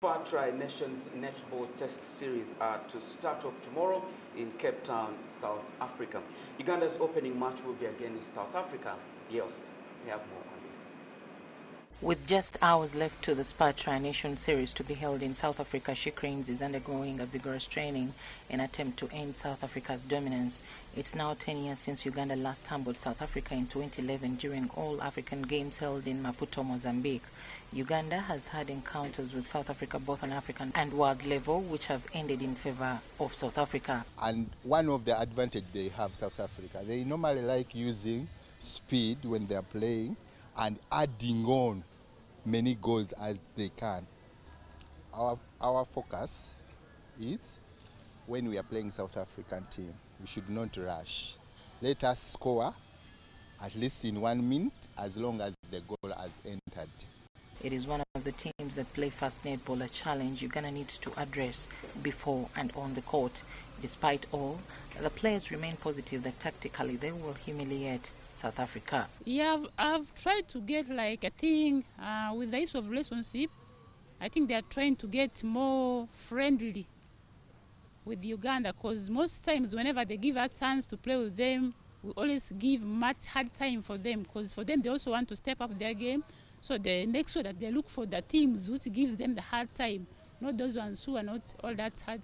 Tri-Nations Netball Test Series are to start off tomorrow in Cape Town, South Africa. Uganda's opening match will be against South Africa. Yost, we have more on this. With just hours left to the SPAR Tri-Nation Series to be held in South Africa, She Cranes is undergoing a vigorous training in an attempt to end South Africa's dominance. It's now 10 years since Uganda last humbled South Africa in 2011 during all African Games held in Maputo, Mozambique. Uganda has had encounters with South Africa both on African and world level, which have ended in favor of South Africa. And one of the advantages they have, South Africa, they normally like using speed when they are playing and adding on many goals as they can. Our focus is when we are playing South African team, we should not rush. Let us score at least in 1 minute as long as the goal has entered. It is one of the teams that play fast netball, a challenge Uganda needs to address before and on the court. Despite all, the players remain positive that tactically they will humiliate South Africa. Yeah, I've tried to get like a thing with the issue of relationship. I think they are trying to get more friendly with Uganda, because most times whenever they give us chance to play with them, we always give much hard time for them, because for them they also want to step up their game. So they make sure that they look for the teams which gives them the hard time, not those ones who are not all that hard.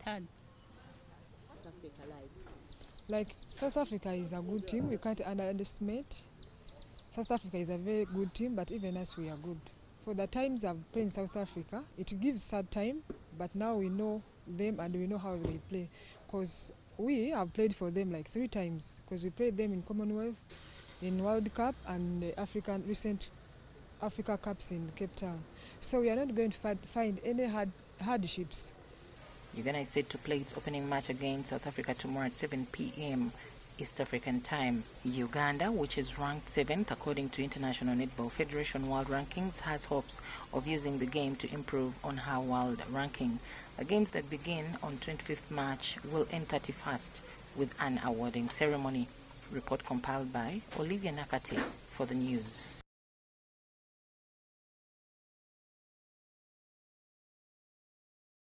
Like South Africa is a good team, we can't underestimate. South Africa is a very good team, but even us, we are good. For the times I've played in South Africa, it gives sad time, but now we know them and we know how they play. Because we have played for them like 3 times, because we played them in Commonwealth, in World Cup and the recent Africa Cups in Cape Town. So we are not going to find any hardships. Uganda is set to play its opening match against South Africa tomorrow at 7 p.m. East African time. Uganda, which is ranked 7th according to International Netball Federation World Rankings, has hopes of using the game to improve on her world ranking. The games that begin on 25th March will end 31st with an awarding ceremony. Report compiled by Olivia Nakate for the news.